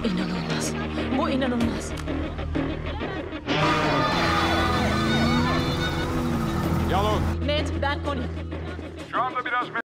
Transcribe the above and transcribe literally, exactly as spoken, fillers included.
İnanılmaz. Bu inanılmaz. Diyalog. Ned, ben Connie. Şu anda biraz